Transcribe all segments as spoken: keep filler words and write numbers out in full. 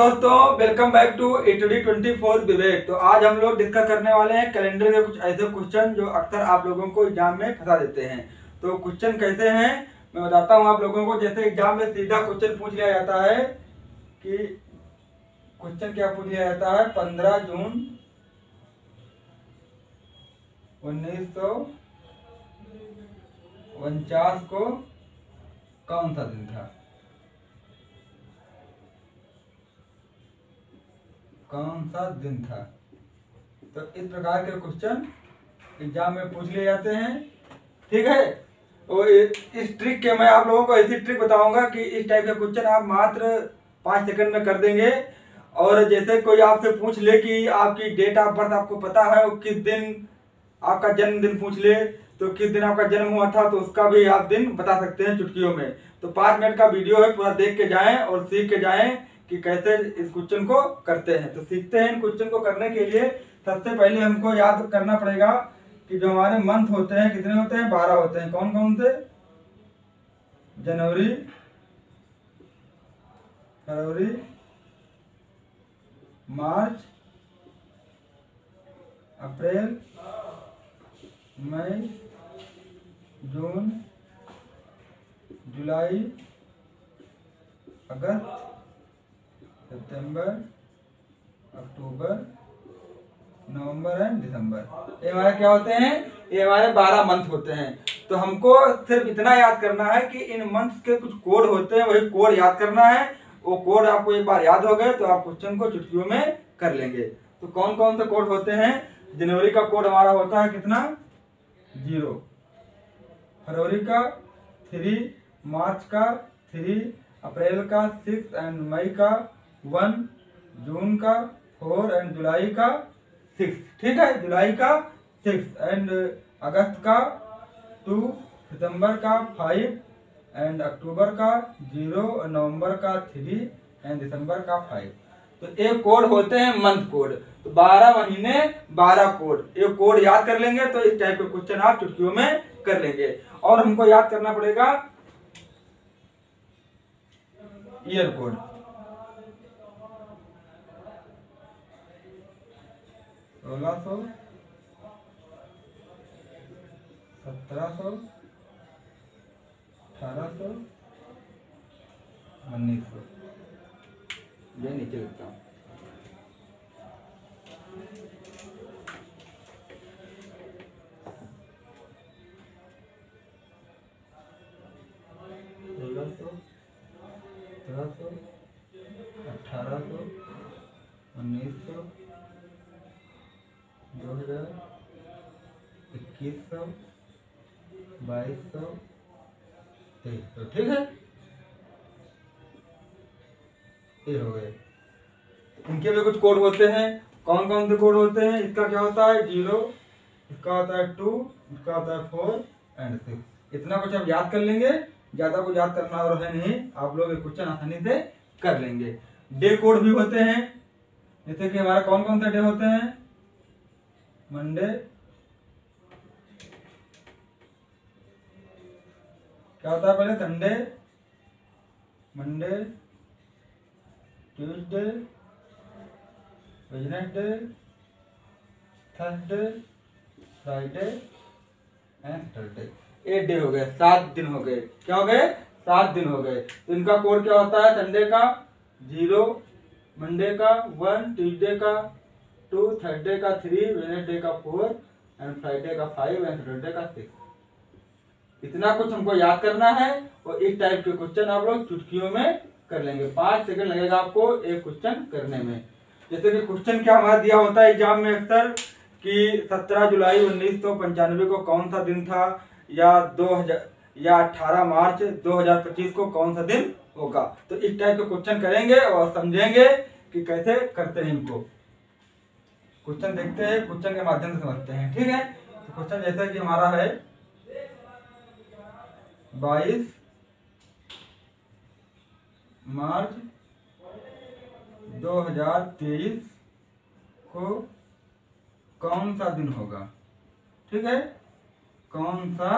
दोस्तों, welcome back to HD twenty four Vivek. तो आज हम लोग डिस्कस करने वाले हैं कैलेंडर के कुछ ऐसे क्वेश्चन जो अक्सर आप लोगों को एग्जाम में फंसा देते हैं। तो क्वेश्चन कैसे हैं मैं बताता हूं आप लोगों को। जैसे एग्जाम में सीधा क्वेश्चन पूछ लिया जाता है कि क्वेश्चन क्या पूछ लिया जाता है, पंद्रह जून उन्नीस सौ उनचास को कौन सा दिन था, कौन सा दिन था। तो इस प्रकार के क्वेश्चन एग्जाम में पूछ लिए जाते हैं। ठीक है, तो इस ट्रिक के मैं आप लोगों को ऐसी ट्रिक बताऊंगा कि इस टाइप के क्वेश्चन आप मात्र पाँच सेकंड में कर देंगे। और जैसे कोई आपसे पूछ ले कि आपकी डेट ऑफ बर्थ आपको पता है, वो किस दिन आपका जन्मदिन पूछ ले तो किस दिन आपका जन्म हुआ था, तो उसका भी आप दिन बता सकते हैं चुटकियों में। तो पाँच मिनट का वीडियो है, पूरा देख के जाएं और सीख के जाएं कि कैसे इस क्वेश्चन को करते हैं। तो सीखते हैं। इन क्वेश्चन को करने के लिए सबसे पहले हमको याद करना पड़ेगा कि जो हमारे मंथ होते हैं कितने होते हैं, बारह होते हैं। कौन कौन से? जनवरी, फरवरी, मार्च, अप्रैल, मई, जून, जुलाई, अगस्त, सितंबर, अक्टूबर, नवंबर एंड दिसंबर। ये हमारे क्या होते हैं? ये हमारे बारह मंथ होते हैं। तो हमको सिर्फ इतना याद करना है कि इन मंथ्स के कुछ कोड होते हैं, वही कोड याद करना है। वो कोड आपको एक बार याद हो गए तो आप क्वेश्चन को चुटकियों में कर लेंगे। तो कौन कौन से कोड होते हैं? जनवरी का कोड हमारा होता है कितना? जीरो। फरवरी का थ्री, मार्च का थ्री, अप्रैल का सिक्स एंड मई का वन, जून का फोर एंड जुलाई का सिक्स। ठीक है, जुलाई का सिक्स एंड अगस्त का टू, सितंबर का फाइव एंड अक्टूबर का जीरो, नवंबर का थ्री एंड दिसंबर का फाइव। तो ये कोड होते हैं मंथ कोड। तो बारह महीने बारह कोड, ये कोड याद कर लेंगे तो इस टाइप के क्वेश्चन आप चुटकियों में कर लेंगे। और हमको याद करना पड़ेगा ईयर कोड। सोलह सौ, सत्रह सौ, अठारह सौ, उन्नीस सौ। ये नीचे लिखता हूँ। सोलह सौ, सत्रह सौ, अठारह सौ, उन्नीस सौ, दो हजार, इक्कीस सौ, बाईस सौ, तेईस सौ। ठीक है, ये हो गए। इनके भी कुछ कोड होते हैं। कौन कौन से कोड होते हैं? इसका क्या होता है? जीरो, इसका होता है टू, इसका होता है फोर एंड सिक्स। इतना कुछ आप याद कर लेंगे, ज्यादा कुछ याद करना और है नहीं, आप लोग ये क्वेश्चन आसानी से कर लेंगे। डे कोड भी होते हैं। जैसे कि हमारा कौन कौन से डे होते हैं? मंडे, क्या होता है पहले? Sunday, Monday, Tuesday, Wednesday, Thursday, Friday and Saturday. Eight day हो गए, सात दिन हो गए। क्या हो गए? सात दिन हो गए। तो इनका कोड क्या होता है? संडे का जीरो, मंडे का वन, ट्यूसडे का टू, थर्सडे का थ्री, वेडनेसडे का फोर एंड फ्राइडे का फाइव एंड सैटरडे का सिक्स। इतना कुछ हमको याद करना है और इस टाइप के क्वेश्चन आप लोग चुटकियों में कर लेंगे। पाँच सेकंड लगेगा आपको एक क्वेश्चन करने में। जैसे कि क्वेश्चन क्या हमारा दिया होता है एग्जाम में अक्सर कि सत्रह जुलाई उन्नीस सौ पंचानवे को कौन सा दिन था, या दो हजार या अठारह मार्च दो हजार पच्चीस को कौन सा दिन होगा। तो इस टाइप के क्वेश्चन करेंगे और समझेंगे कि कैसे करते हैं इनको। क्वेश्चन देखते हैं, क्वेश्चन के माध्यम से समझते हैं। ठीक है, तो क्वेश्चन जैसा कि हमारा है बाईस मार्च दो हजार तेईस को कौन सा दिन होगा। ठीक है, कौन सा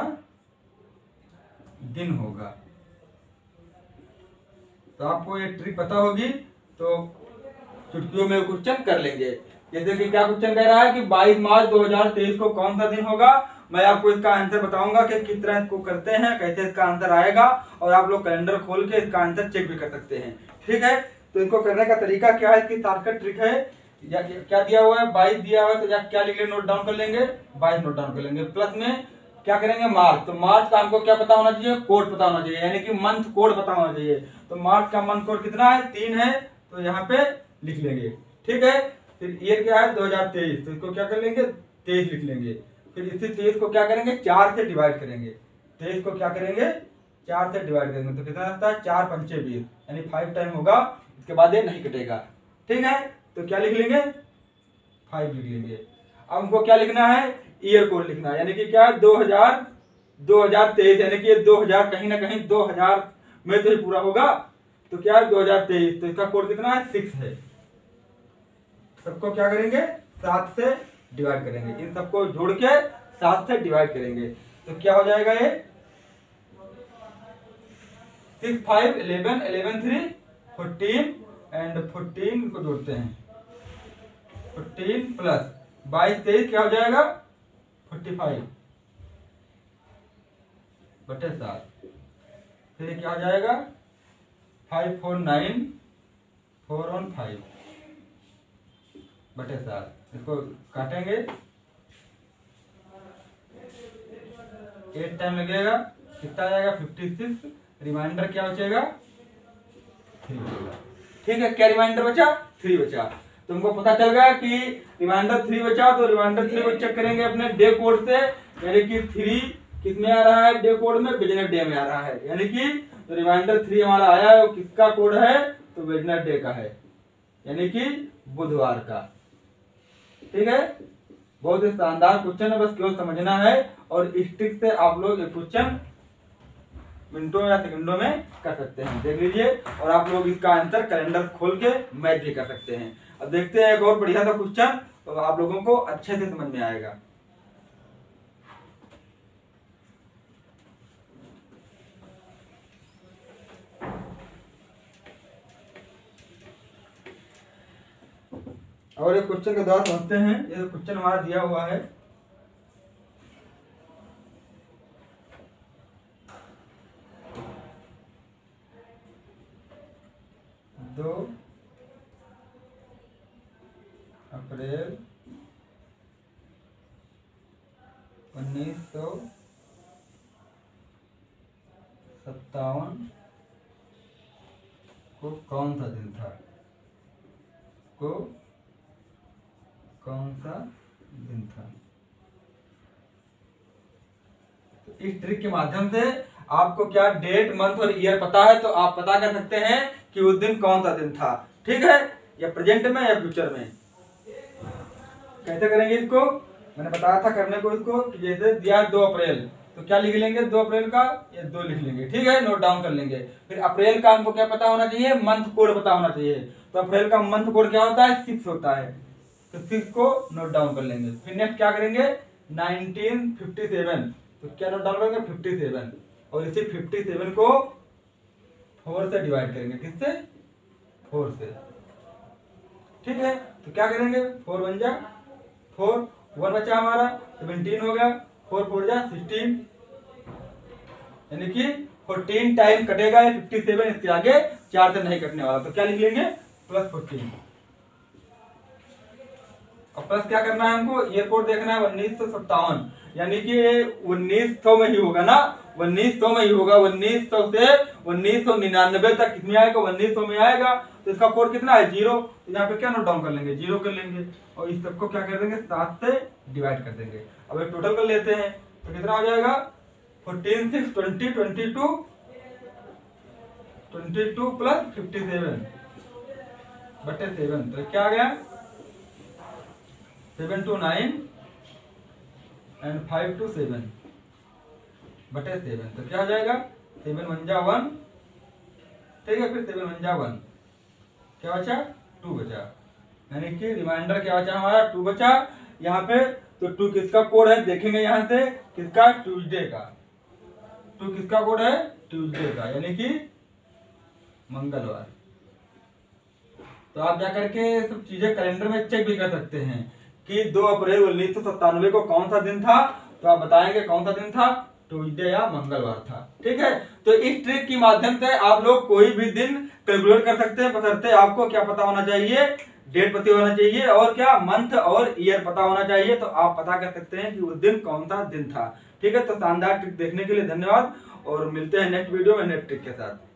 दिन होगा। तो आपको ये ट्रिक पता होगी। तो चुटकियों में क्वेश्चन कर लेंगे। जैसे कि क्या क्वेश्चन कह रहा है कि बाईस मार्च दो हज़ार तेईस को कौन सा दिन होगा। मैं आपको इसका आंसर बताऊंगा कि किस तरह इसको करते हैं, कैसे इसका आंसर आएगा, और आप लोग कैलेंडर खोल के इसका आंसर चेक भी कर सकते हैं। ठीक है, तो इसको करने का तरीका क्या है, इसकी शॉर्टकट ट्रिक है। या क्या दिया हुआ है, बाईस दिया हुआ है, तो या क्या लिख लेंगे, नोट डाउन कर लेंगे, बाईस नोट डाउन कर लेंगे। प्लस में क्या करेंगे, मार्च। तो मार्च का हमको क्या पता होना चाहिए, कोड पता होना चाहिए, यानी कि मंथ कोड पता होना चाहिए। तो मार्च का मंथ कोड कितना है, तीन है, तो यहाँ पे लिख लेंगे। ठीक है, फिर ईयर क्या है, दो हज़ार तेईस, तो इसको क्या कर लेंगे, तेईस लिख लेंगे। फिर इसी तेईस को क्या करेंगे, चार से डिवाइड करेंगे। तेईस को क्या करेंगे, चार से डिवाइड करेंगे, तो कितना आता है, चार पंचे बीस, यानी फाइव टाइम होगा, इसके बाद ये नहीं कटेगा। ठीक है, तो क्या लिख लेंगे, फाइव लिख लेंगे। अब हमको क्या लिखना है, ईयर कोड लिखना है, यानी कि क्या है, दो हजार दो हजार तेईस, यानी कि दो हजार कहीं ना कहीं दो हजार में तो पूरा होगा, तो क्या है दो हजार तेईस, तो इसका कोड कितना है, सिक्स है। सबको क्या करेंगे, सात से डिवाइड करेंगे, इन सबको जोड़ के सात से डिवाइड करेंगे, तो क्या हो जाएगा, ये six five eleven, eleven three fourteen, and fourteen को जोड़ते हैं, फोर्टीन प्लस बाईस तेईस क्या हो जाएगा, फोर्टी फाइव बटे सात। फिर क्या हो जाएगा, five four nine four one five बटे सात। इसको काटेंगे, एट टाइम लगेगा, कितना आ जाएगा, फिफ्टी सिक्स। रिमाइंडर क्या बचेगा, थ्री बचेगा। ठीक है, क्या रिमाइंडर बचा, थ्री बचा। तुमको पता चल गया कि रिमाइंडर थ्री बचा, तो रिमाइंडर थ्री को चेक करेंगे अपने डे कोड से, यानी कि थ्री किस में आ रहा है, डे कोड में, बिजनेस डे में आ रहा है, यानी कि तो रिमाइंडर थ्री हमारा आया है, वो किसका कोड है, तो बिजनेस डे का है, यानी कि बुधवार का। ठीक है, बहुत ही शानदार क्वेश्चन है, बस केवल समझना है, और इस ट्रिक से आप लोग ये क्वेश्चन मिनटों या सेकंडों में कर सकते हैं। देख लीजिए, और आप लोग इसका आंसर कैलेंडर खोल के मैच भी कर सकते हैं। अब देखते हैं एक और बढ़िया सा क्वेश्चन, तो आप लोगों को अच्छे से समझ में आएगा। और एक क्वेश्चन के द्वारा समझते हैं। ये क्वेश्चन हमारा दिया हुआ है, दो अप्रैल उन्नीस सौ सत्तावन को कौन सा दिन था, को कौन सा दिन था। तो इस ट्रिक के माध्यम से आपको क्या डेट मंथ और ईयर पता है, तो आप पता कर सकते हैं कि उस दिन कौन सा दिन था। ठीक है, या प्रेजेंट में या फ्यूचर में। कैसे करेंगे इसको, मैंने बताया था करने को इसको, कि जैसे दिया दो अप्रैल, तो क्या लिख लेंगे, दो अप्रैल का ये दो लिख लेंगे। ठीक है, नोट डाउन कर लेंगे। फिर अप्रैल का हमको क्या पता होना चाहिए, मंथ कोड पता होना चाहिए। तो अप्रैल का मंथ कोड क्या होता है, सिक्स होता है, तो सिक्स को नोट डाउन कर लेंगे। फिर नेक्स्ट क्या करेंगे, नाइनटीन फिफ्टी सेवन, तो क्या नोट डाउन करेंगे, फिफ्टी सेवन, और इसी फिफ्टी सेवन को फोर से डिवाइड करेंगे, किससे, फोर से। ठीक है, तो क्या करेंगे, फोर वन जा फोर, वन बचा हमारा, सेवनटीन हो गया, फोर फोर जा सिक्सटीन, यानी कि फोर्टीन टाइम कटेगा ये फिफ्टी सेवन, इसके आगे चार से नहीं कटने वाला, तो क्या लिख लेंगे, प्लस फोर्टीन। और प्लस क्या करना है हमको, ईयर कोड देखना है उन्नीस सौ सत्तावन, यानी कि उन्नीस सौ में ही होगा ना, उन्नीस सौ में ही होगा, उन्नीस सौ से उन्नीस सौ निन्यानवे तक कितनी आएगा, उन्नीस सौ में आएगा, तो इसका कोड कितना है, जीरो। तो यहाँ पे क्या नोट डाउन कर लेंगे, जीरो कर लेंगे, और इस सबको क्या कर देंगे, सात से डिवाइड कर देंगे। अब एक टोटल कर लेते हैं, तो कितना हो जाएगा, fourteen six twenty, twenty two twenty two plus fifty seven बटे सेवन, तो क्या आ गया, seven two nine and five two seven बटे सेवन, तो क्या हो जाएगा, सेवन वन जा वन। ठीक है, फिर सेवन वन जा वन, क्या बचा, टू बचा, यानी कि रिमाइंडर क्या बचा हमारा, टू बचा। यहाँ पे तो टू किसका कोड है, देखेंगे यहाँ से, किसका, ट्यूसडे का। टू किसका कोड है, ट्यूसडे का, यानी कि मंगलवार। तो आप जाकर के सब चीजें कैलेंडर में चेक भी कर सकते हैं कि दो अप्रैल उन्नीस सौ सत्तानवे को कौन सा दिन था, तो आप बताएंगे कौन सा दिन था, ट्यूसडे या मंगलवार था। ठीक है, तो इस ट्रिक के माध्यम से आप लोग कोई भी दिन कैलकुलेट कर सकते हैं, बशर्ते आपको क्या पता होना चाहिए, डेट पता होना चाहिए और क्या मंथ और ईयर पता होना चाहिए, तो आप पता कर सकते हैं कि उस दिन कौन सा दिन था। ठीक है, तो शानदार ट्रिक देखने के लिए धन्यवाद और मिलते हैं नेक्स्ट वीडियो में नेक्स्ट ट्रिक के साथ।